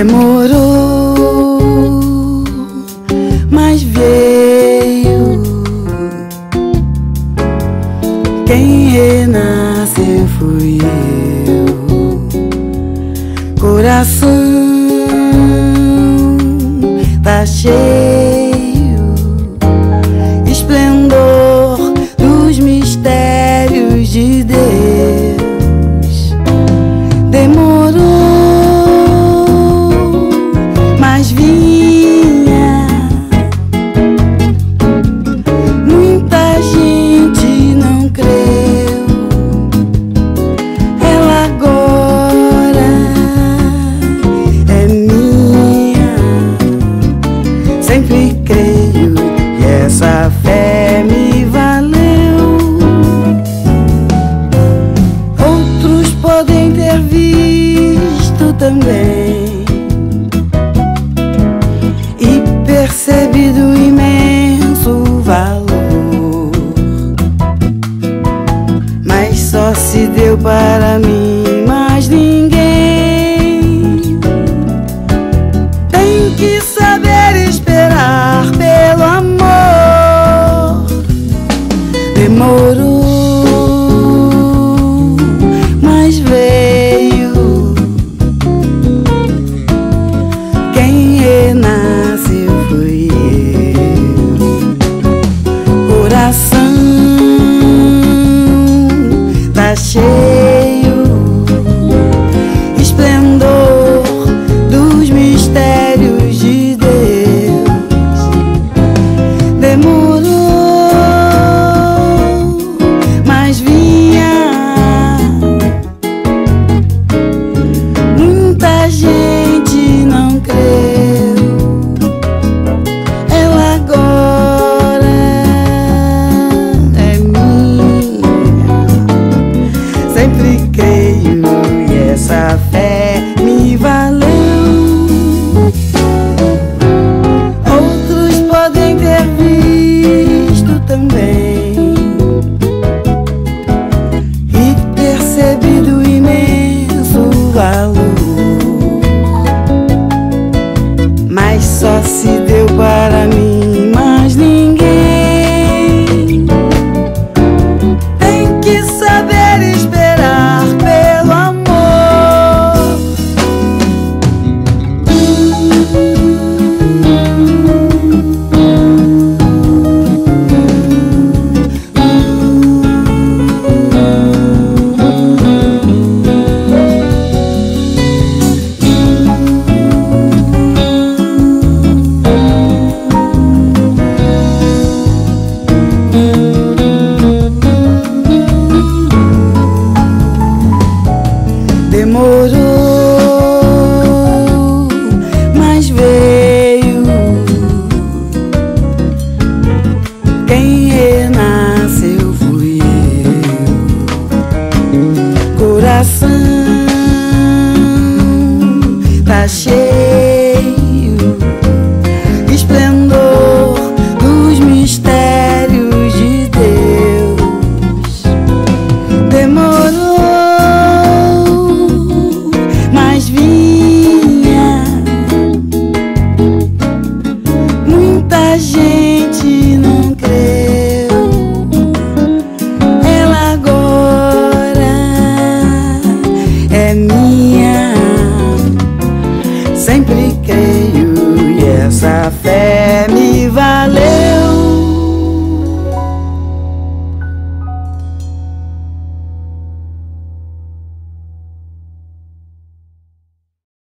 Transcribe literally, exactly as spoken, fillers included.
Demorou, mas veio. Quem renasceu fui eu. Coração tá cheio, esplendor dos mistérios de Deus. Demorou, mas vinha. Muita gente não creu. Ela agora é minha. Sempre creio e essa fé me valeu. Outros podem ter visto também e percebido o imenso valor, mas só se deu para mim, mais ninguém. Tem que saber esperar pelo amor. Demorou, mas veio. Quem renasceu fui eu. Coração tá cheio, esplendor dos mistérios de Deus. Demorou, mas vinha. Muita gente não creu. Ela agora é minha. Sempre creio e essa fé me valeu. Outros podem ter visto também e percebido o imenso valor, mas só se deu para mim.